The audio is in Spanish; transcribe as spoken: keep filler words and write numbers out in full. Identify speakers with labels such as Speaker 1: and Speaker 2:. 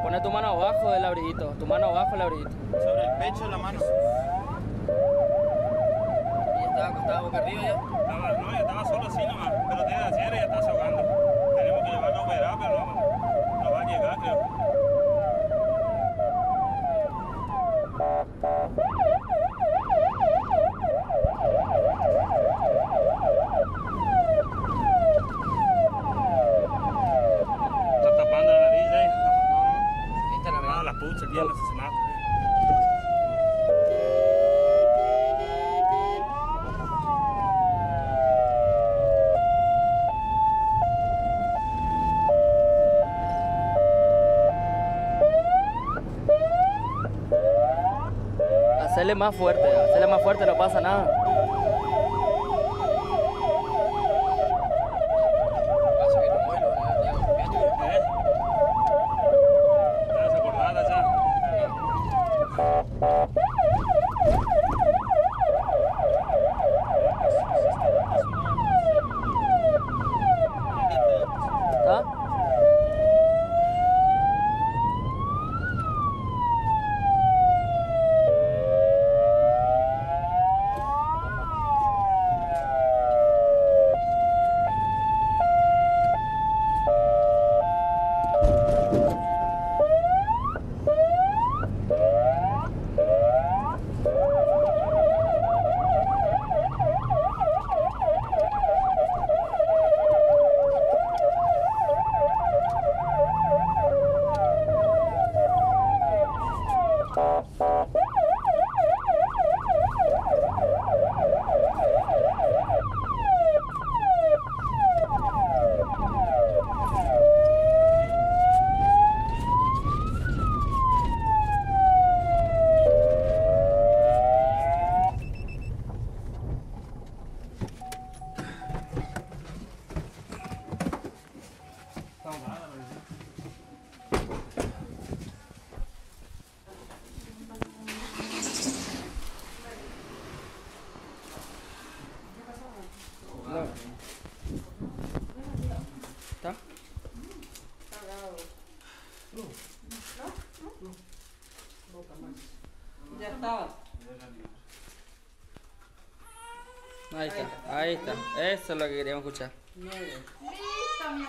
Speaker 1: Pone tu mano abajo del abriguito, tu mano abajo del abriguito.
Speaker 2: Sobre el pecho la mano.
Speaker 1: ¿Y estaba acostada boca arriba ya?
Speaker 3: Estaba, no, yo estaba solo así nomás, pero tiene la sierra y ya está ahogando. Tenemos que llevarlo a operar, pero no, no va a llegar, creo. Está tapando la nariz ahí.
Speaker 1: No, esta es la
Speaker 3: Ah,
Speaker 1: verdad.
Speaker 3: la pucha, aquí el asesinato.
Speaker 1: Hacerle más fuerte, hacerle más fuerte, no pasa nada. Pasa que no muero, ya, ya,
Speaker 3: ¿Eh? ¿Estás acordada ya?
Speaker 1: ¿Está? ¿Está?
Speaker 4: Ya estaba.
Speaker 1: Ahí está, ahí está. Eso es lo que queríamos escuchar.
Speaker 4: Listo, mi